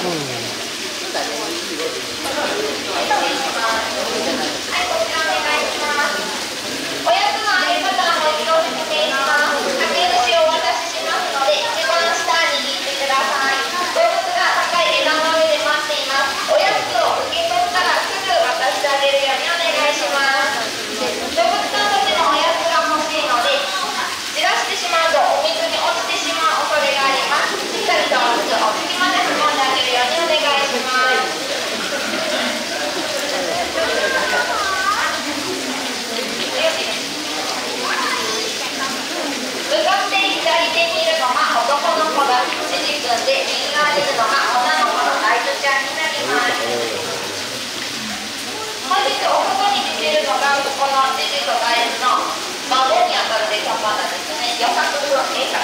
そうだね。 はい、こちらお願いします。おやつのあげ方はもう一度説明します。かけ主をお渡ししますので、一番下に握ってください。動物が高い枝の上で待っています。おやつを受け取ったらすぐ渡してあげるようにお願いします。動物さんたちもおやつが欲しいので、じらしてしまうとお水に落ちてしまう恐れがあります。しっかりとお水をお次まで運んであげるようにお願いします。向かって左手にいるのが男の子がシジ君で、右側にいるのが女の子のライトちゃんになります。本日お外に出ているのがこのシジとガエルの孫にあたるデカパンダですね。予作風景作